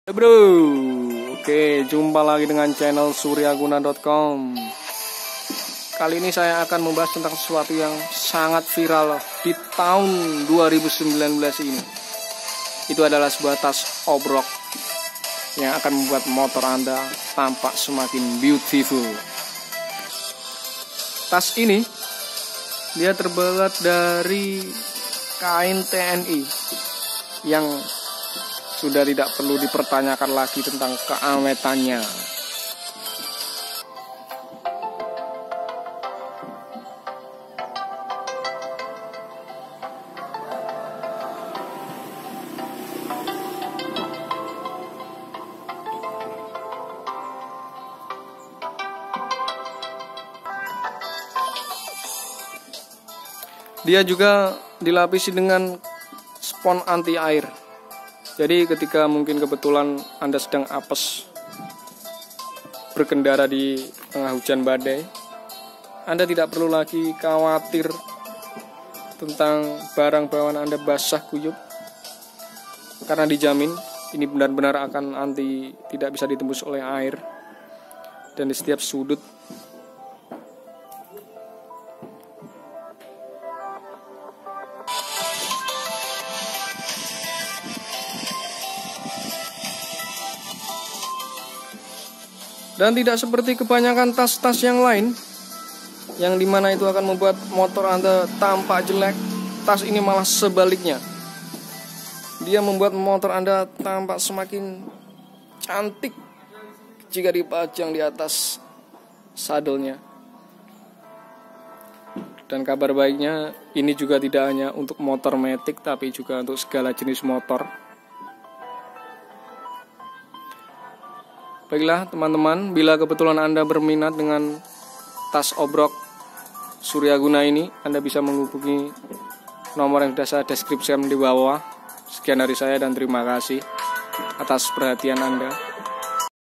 Bro, oke, jumpa lagi dengan channel suryaguna.com. Kali ini saya akan membahas tentang sesuatu yang sangat viral di tahun 2019 ini. Itu adalah sebuah tas obrok yang akan membuat motor Anda tampak semakin beautiful. Tas ini dia terbuat dari kain TNI yang sudah tidak perlu dipertanyakan lagi tentang keawetannya. Dia juga dilapisi dengan spons anti air. Jadi ketika mungkin kebetulan Anda sedang apes berkendara di tengah hujan badai, Anda tidak perlu lagi khawatir tentang barang bawaan Anda basah kuyup, karena dijamin ini benar-benar akan tidak bisa ditembus oleh air, dan di setiap sudut dan tidak seperti kebanyakan tas-tas yang lain yang dimana itu akan membuat motor Anda tampak jelek. Tas ini malah sebaliknya, dia membuat motor Anda tampak semakin cantik jika dipajang di atas sadelnya. Dan kabar baiknya, ini juga tidak hanya untuk motor matic, tapi juga untuk segala jenis motor. Baiklah teman-teman, bila kebetulan Anda berminat dengan tas obrok Suryaguna ini, Anda bisa menghubungi nomor yang sudah saya deskripsikan di bawah. Sekian dari saya dan terima kasih atas perhatian Anda.